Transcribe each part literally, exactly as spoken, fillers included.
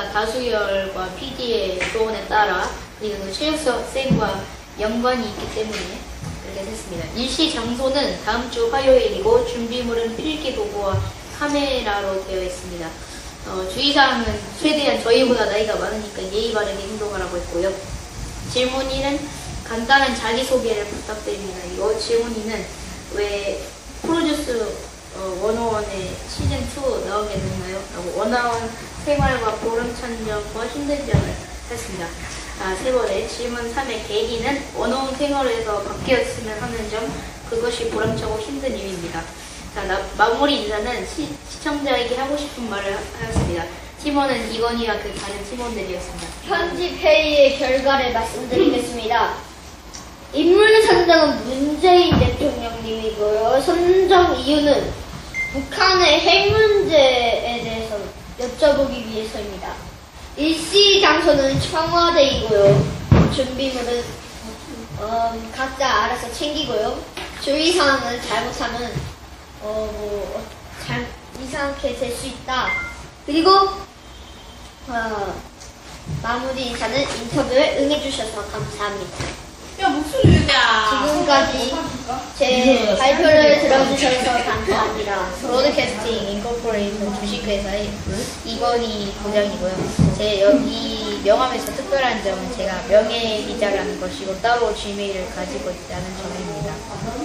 저희가 다수결과 피디의 조언에 따라 그리고 체육생과 연관이 있기 때문에 이렇게 했습니다. 일시 장소는 다음 주 화요일이고 준비물은 필기도구와 카메라로 되어 있습니다. 어, 주의사항은 최대한 저희보다 나이가 많으니까 예의 바르게 행동하라고 했고요. 질문이는 간단한 자기소개를 부탁드립니다. 이거 질문이는 왜 프로듀스 어, 원오원의 시즌이 나오게 됐나요? 라고 원어원 생활과 보람찬 점과 힘든 점을 했습니다. 아, 세 번째 질문 삼의 계기는 원어원 생활에서 바뀌었으면 하는 점, 그것이 보람차고 힘든 이유입니다. 자, 나, 마무리 인사는 시, 시청자에게 하고 싶은 말을 하였습니다. 팀원은 이건희와 그 다른 팀원들이었습니다. 편집 회의의 결과를 말씀드리겠습니다. 인물 선정은 문재인 대통령님이고요. 선정 이유는 북한의 핵 문제에 대해서 여쭤보기 위해서입니다. 일시 장소는 청와대이고요. 준비물은 어, 각자 알아서 챙기고요. 주의사항은 잘못하면 어, 뭐, 잘, 이상하게 될 수 있다. 그리고 어, 마무리 인사는 인터뷰에 응해주셔서 감사합니다. 야, 목소리 야. 지금까지 제 발표를 들어주셔서 감사합니다. 브로드캐스팅 인코퍼레이션 주식회사의 이건희 부장이고요. 제 여기 명함에서 특별한 점은 제가 명예기자라는 것이고 따로 지메일을 가지고 있다는 점입니다.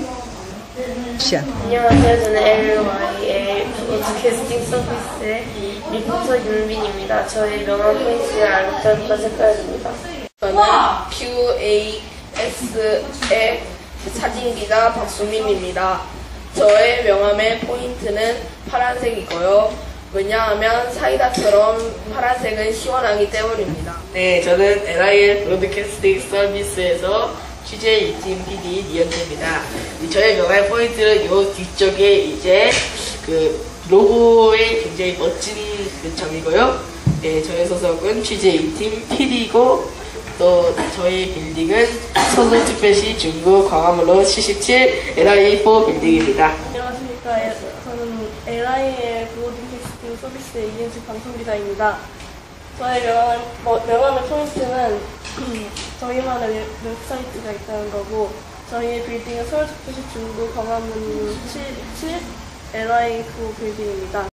안녕하세요. 저는 엘와이의 브로드캐스팅 서비스의 리포터 윤빈입니다. 저의 명함 페이지를 알려드릴까 색깔입니다. 저는 큐에이에스의 사진기자 박수민입니다. 저의 명함의 포인트는 파란색이고요. 왜냐하면 사이다처럼 파란색은 시원하기 때문입니다. 네, 저는 엘아이엘 브로드캐스팅 서비스에서 취재 이팀 피디 니현태입니다. 저의 명함의 포인트는 요 뒤쪽에 이제 그 로고의 굉장히 멋진 그 점이고요. 네, 저의 소속은 취재 이팀 피디이고 또 저희 빌딩은 서울특별시 중구 광화문로 칠십칠 엘아이사 빌딩입니다. 안녕하십니까. 저는 엘아이의 브로드캐스팅 서비스의 이은식 방송기자입니다. 저의 명함, 뭐, 명함의 포인트는 저희만의 웹사이트가 있다는 거고, 저희의 빌딩은 서울특별시 중구 광화문 칠십칠 엘아이사 빌딩입니다.